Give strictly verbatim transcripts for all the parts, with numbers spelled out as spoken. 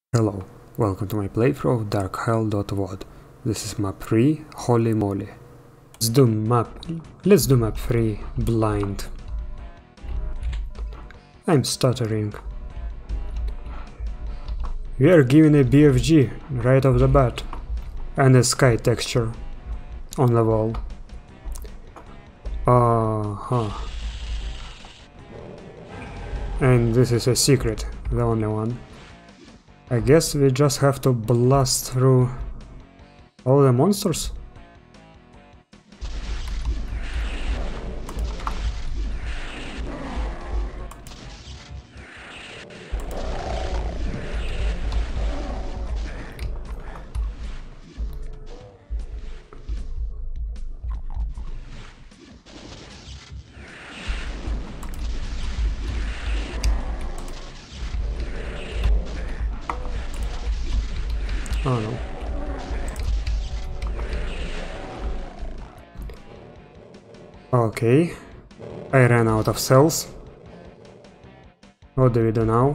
Hello, welcome to my playthrough of darkhell.wod. This is map three, Holy Moly. Let's do map let's do map three, Blind. I'm stuttering. We are given a B F G right off the bat and a sky texture on the wall. Uh-huh. And this is a secret, the only one. I guess we just have to blast through all the monsters. Oh no. Okay. I ran out of cells. What do we do now?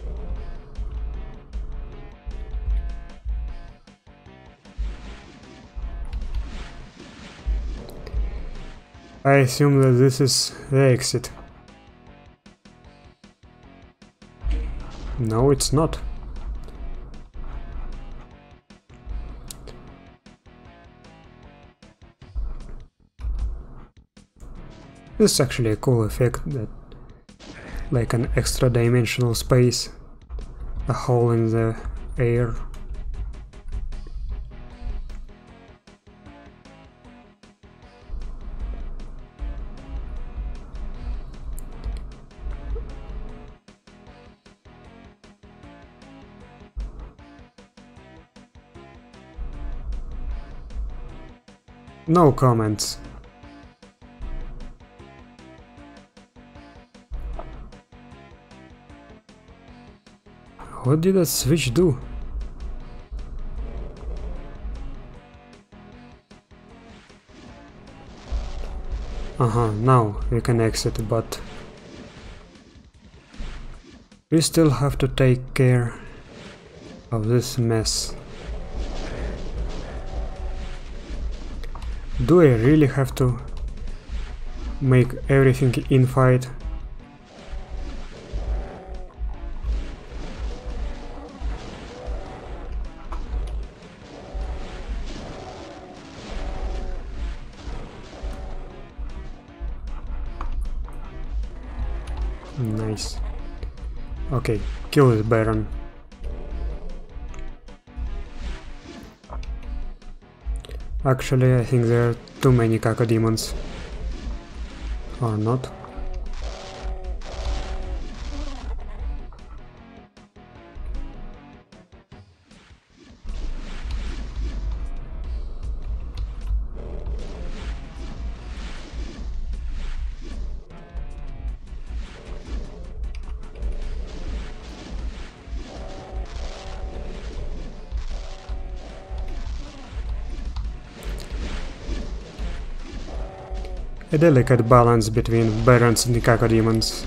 I assume that this is the exit. No, it's not. This is actually a cool effect, that like an extra dimensional space, a hole in the air. No comments. What did that switch do? Uh-huh, now we can exit, but we still have to take care of this mess. Do I really have to make everything in-fight? Nice. Okay, kill this Baron. Actually, I think there are too many cacodemons. Or not. A delicate balance between Barons and cacodemons.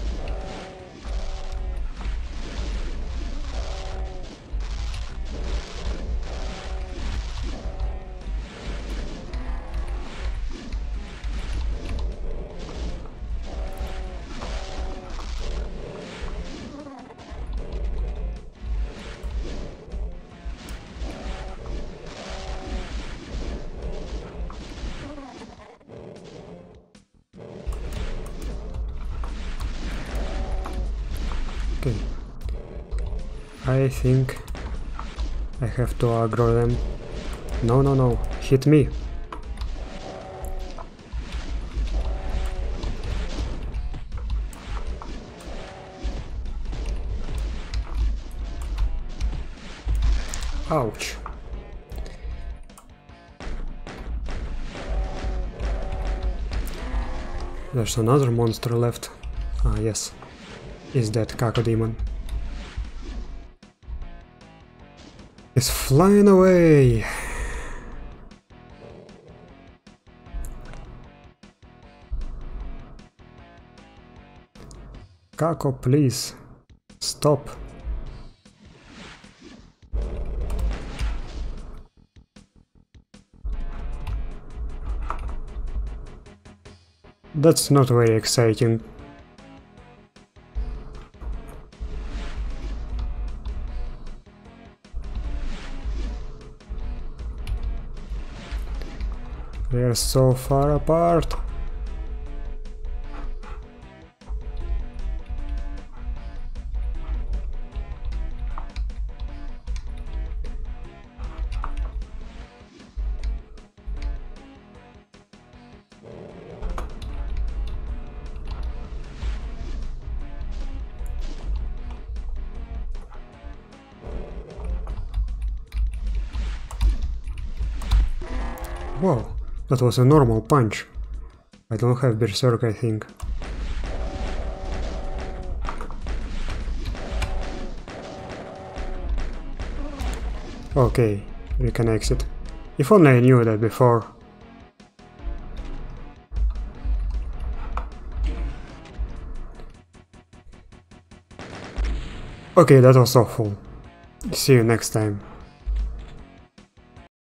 Okay, I think I have to aggro them. No, no, no, hit me. Ouch. There's another monster left. Ah, yes. Is that cacodemon? It's flying away! Caco, please, stop. That's not very exciting. They're so far apart. Whoa, that was a normal punch. I don't have Berserk, I think. Okay, we can exit. If only I knew that before. Okay, that was awful. See you next time.